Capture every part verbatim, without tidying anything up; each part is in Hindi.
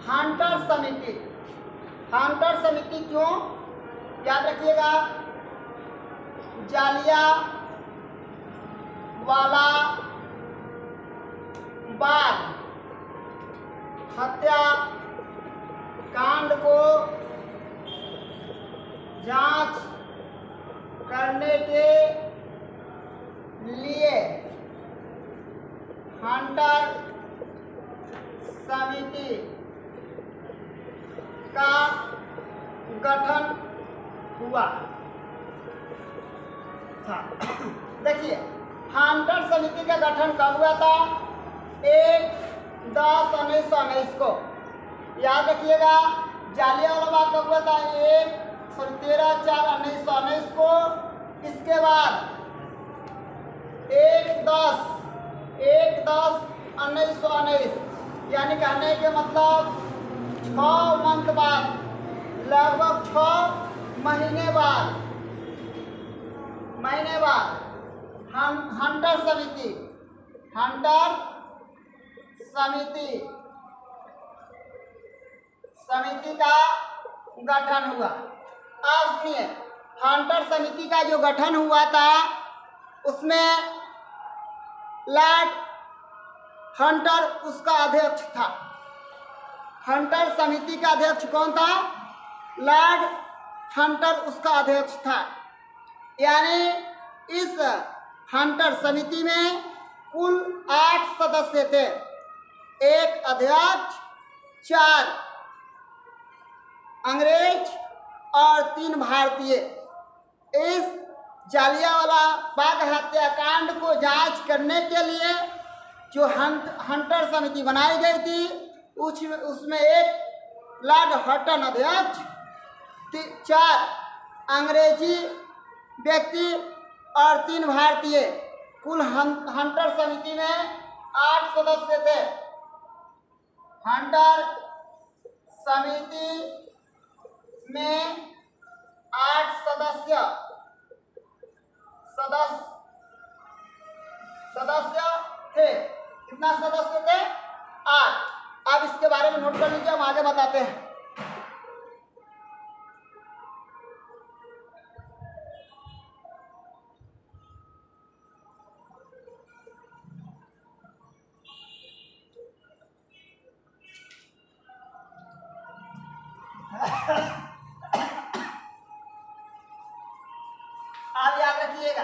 हंटर समिति। हंटर समिति क्यों, याद रखिएगा, जालिया वाला बाग हत्या कांड को जांच करने के लिए हंटर समिति का गठन हुआ था। देखिए, हंटर समिति का गठन कब हुआ था? एक दस उन्नीस सौ उन्नीस को। याद रखिएगा, जालियांवाला बाग कब हुआ था? एक सॉरी तेरह चार उन्नीस सौ उन्नीस को। इसके बाद एक दस एक दस उन्नीस सौ उन्नीस, यानी कहने के मतलब छः मंथ बाद, लगभग छः महीने बाद महीने बाद हम हंटर समिति हंटर समिति समिति का गठन हुआ। अब सुनिए, हंटर समिति का जो गठन हुआ था उसमें लॉर्ड हंटर उसका अध्यक्ष था। हंटर समिति का अध्यक्ष कौन था? लॉर्ड हंटर उसका अध्यक्ष था। यानी इस हंटर समिति में कुल आठ सदस्य थे, एक अध्यक्ष, चार अंग्रेज और तीन भारतीय। इस जालियांवाला बाग हत्याकांड को जांच करने के लिए जो हंट हंटर समिति बनाई गई थी, उस उसमें एक लॉर्ड हंटर अध्यक्ष, चार अंग्रेजी व्यक्ति और तीन भारतीय। कुल हंटर समिति में आठ सदस्य थे। हंटर समिति में आठ सदस्य सदस्य सदस्य थे। कितना सदस्य थे? आठ। अब इसके बारे में नोट कर लीजिए, हम आगे बताते हैं। आप याद रखिएगा,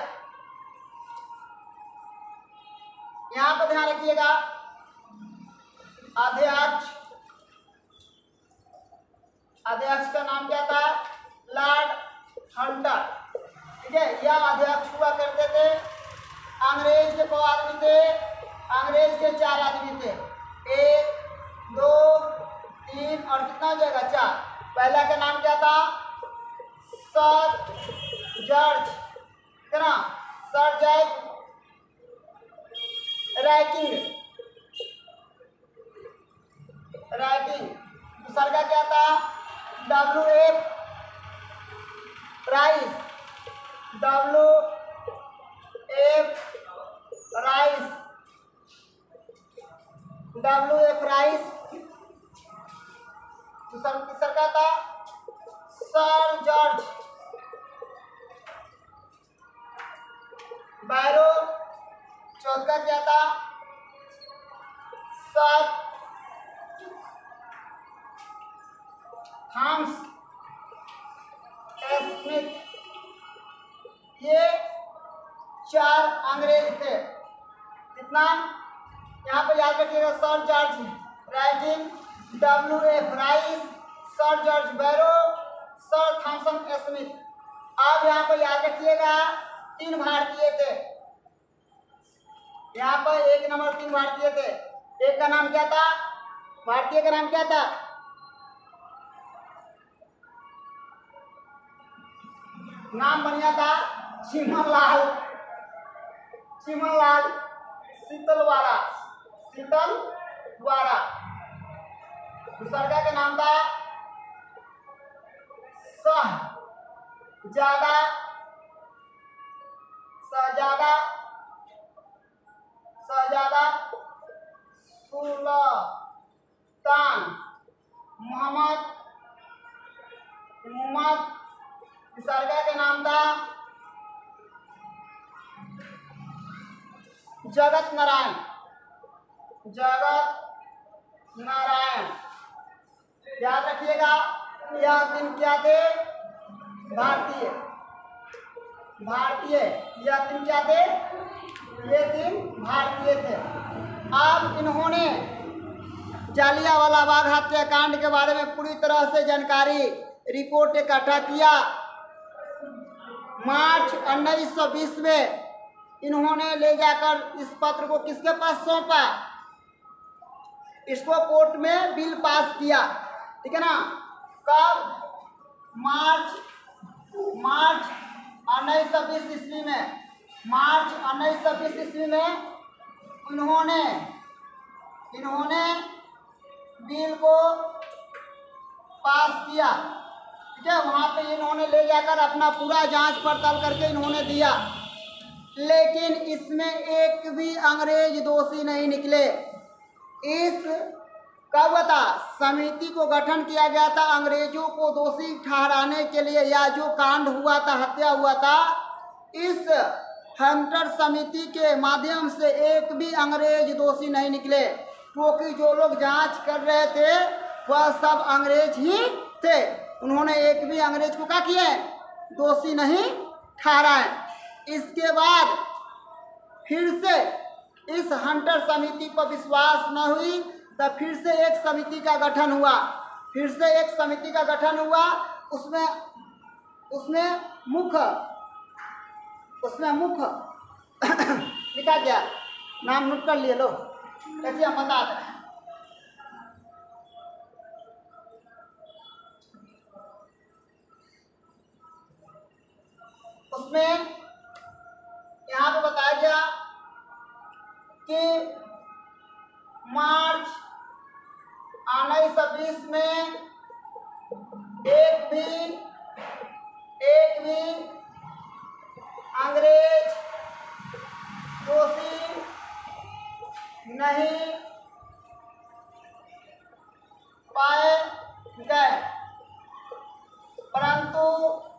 यहां पर ध्यान रखिएगा, अध्यक्ष अध्यक्ष का नाम क्या था? Lord Hunter. ठीक है, यह अध्यक्ष हुआ करते थे। अंग्रेज के दो आदमी थे, अंग्रेज के चार आदमी थे, एक दो तीन और कितना हो जाएगा? चार। पहला का नाम क्या था? सर जॉर्ज, कितना? सर जॉर्ज रैकिंग रैकिंग दूसरा का क्या था? W F Rice W F Rice W F Rice दूसरा तीसरा का था? Sir George Barrow. चौथा क्या था? Sir Thomas Smith. ये चार अंग्रेज थे। कितना? यहाँ पे याद रखिएगा, सर जॉर्ज रैकिंग, W F Rice, sir George Barrow, sir Thomson Smith. अब यहाँ पर याद रखिएगा, तीन भारतीय थे। यहाँ पर एक नंबर तीन भारतीय थे। एक का नाम क्या था? भारतीय का नाम क्या था? नाम बढ़िया था, चिमनलाल चिमनलाल शीतलवाड़ा शीतलवाड़ा। दूसरा का नाम था सहजादा सहजादा सहजादा सुल्तान मोहम्मद मोहम्मद सरकार का नाम था जगत नारायण जगत नारायण। याद रखिएगा, यह दिन क्या थे? भारतीय भारतीय यह दिन क्या थे? ये दिन भारतीय थे। अब इन्होंने जालियांवाला बाग हत्याकांड के बारे में पूरी तरह से जानकारी रिपोर्ट इकट्ठा किया। मार्च उन्नीस सौ बीस में इन्होंने ले जाकर इस पत्र को किसके पास सौंपा? इसको कोर्ट में बिल पास किया, ठीक है ना। कब? मार्च मार्च उन्नीस सौ बीस ईस्वी में मार्च उन्नीस सौ बीस ईस्वी में इन्होंने इन्होंने बिल को पास किया, ठीक है। वहाँ पे इन्होंने ले जाकर अपना पूरा जांच पड़ताल करके इन्होंने दिया, लेकिन इसमें एक भी अंग्रेज दोषी नहीं निकले। इस कब था? समिति को गठन किया गया था अंग्रेजों को दोषी ठहराने के लिए, या जो कांड हुआ था, हत्या हुआ था, इस हंटर समिति के माध्यम से एक भी अंग्रेज दोषी नहीं निकले, क्योंकि जो लोग जांच कर रहे थे वह सब अंग्रेज ही थे। उन्होंने एक भी अंग्रेज को क्या किए? दोषी नहीं ठहराए। इसके बाद फिर से इस हंटर समिति पर विश्वास न हुई, तब फिर से एक समिति का गठन हुआ फिर से एक समिति का गठन हुआ उसमें उसमें मुख्य उसमें मुख्य लिखा गया, नाम नोट कर लिए लो, कैसे हम बता दें। उसमें यहाँ पे बताया गया कि मार्च उन्नीस सौ बीस में एक भी एक भी अंग्रेज दोषी नहीं पाए गए, परंतु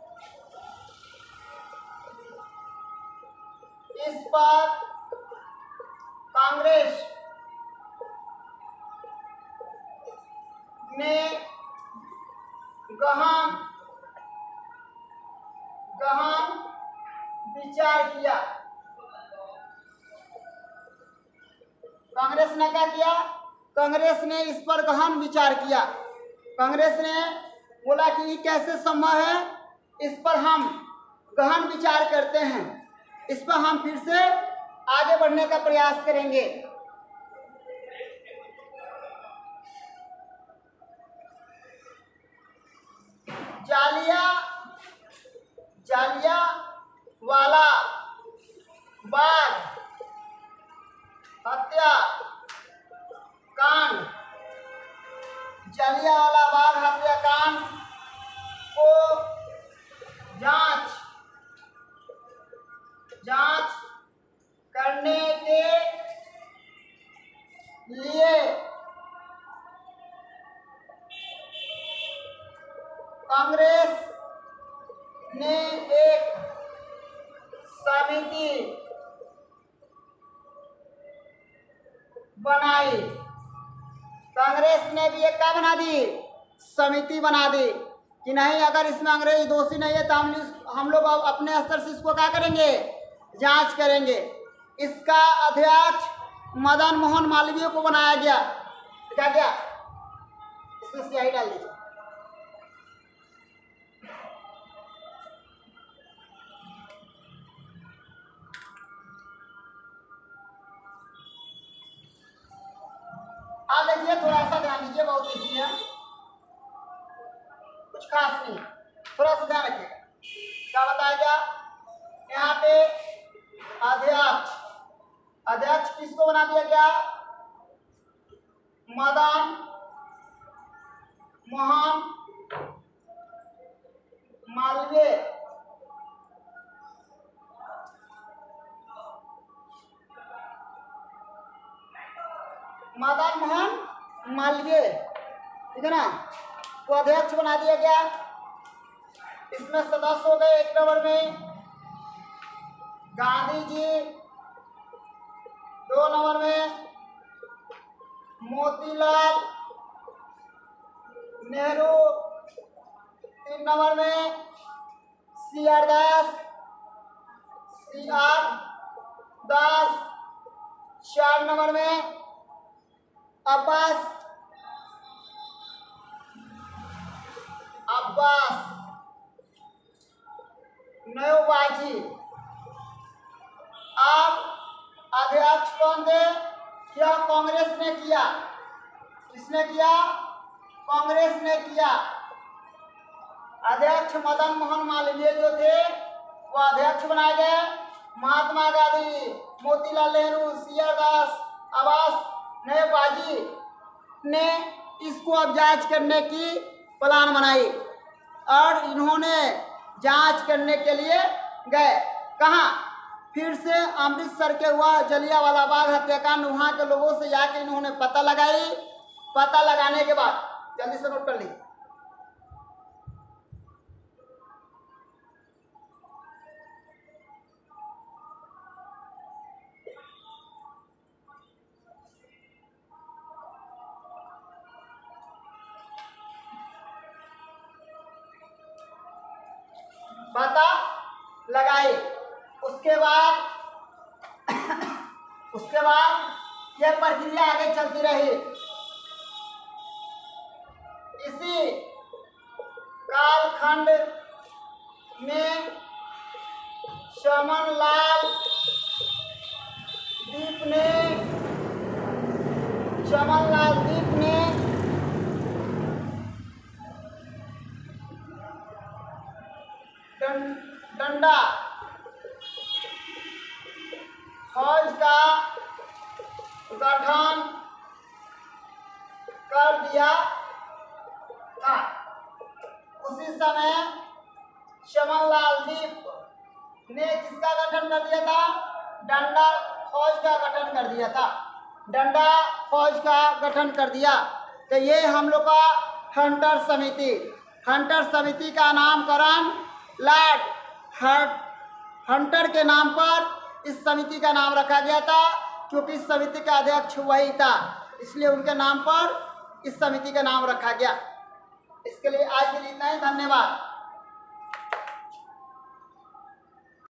इस पर कांग्रेस ने गहन गहन विचार किया। कांग्रेस ने क्या किया? कांग्रेस ने इस पर गहन विचार किया। कांग्रेस ने बोला कि ये कैसे संभव है, इस पर हम गहन विचार करते हैं, इस पर हम फिर से आगे बढ़ने का प्रयास करेंगे। जालिया जालियांवाला बाग हत्या कांड जालियांवाला बाग हत्याकांड को जांच जांच करने के लिए कांग्रेस ने एक समिति बनाई। कांग्रेस ने भी एक क्या बना दी? समिति बना दी कि नहीं, अगर इसमें अंग्रेज दोषी नहीं है तो हम हम लोग अपने स्तर से इसको क्या करेंगे? जांच करेंगे। इसका अध्यक्ष मदन मोहन मालवीय को बनाया गया। क्या गया? इसमें स्याही डाल दीजिए। आ देखिए, थोड़ा सा ध्यान दीजिए, बहुत इजी है, कुछ खास नहीं, थोड़ा सा ध्यान रखिए। क्या बताया गया यहाँ पे? अध्यक्ष अध्यक्ष किसको बना दिया गया? मदन मोहन मालवीय। मदन मोहन मालवीय ठीक है ना, को अध्यक्ष बना दिया गया। इसमें सदस्य हो गए एक नंबर में गांधी जी, दो नंबर में मोतीलाल नेहरू, तीन नंबर में सी आर दास सी आर दास, चार नंबर में अब्बास अब्बास नयोबाजी। अब अध्यक्ष कौन थे? यह कांग्रेस ने किया। किसने किया? कांग्रेस ने किया। अध्यक्ष मदन मोहन मालवीय जो थे वो अध्यक्ष बनाए गए। महात्मा गांधी, मोतीलाल नेहरू, सी आर दास, अब्बास नयोबाजी ने इसको अब जांच करने की प्लान बनाई और इन्होंने जांच करने के लिए गए। कहाँ? फिर से अमृतसर के हुआ जलियांवाला बाग हत्याकांड, वहाँ के लोगों से जाके इन्होंने पता लगाई। पता लगाने के बाद जल्दी से नोट कर ली, पता लगाए। उसके बाद उसके बाद यह प्रक्रिया आगे चलती रही। इसी कालखंड में चमनलाल दीप ने चमनलाल दीप ने डंडा फौज का गठन कर दिया था। उसी समय चमनलाल दीप ने किसका गठन कर दिया था? डंडा फौज का गठन कर दिया था। डंडा फौज का गठन कर दिया। तो ये हम लोग का हंटर समिति हंटर समिति का नामकरण लॉर्ड हर्ट हंटर के नाम पर इस समिति का नाम रखा गया था, क्योंकि इस समिति का अध्यक्ष वही था, इसलिए उनके नाम पर इस समिति का नाम रखा गया। इसके लिए आज के लिए इतना ही, धन्यवाद।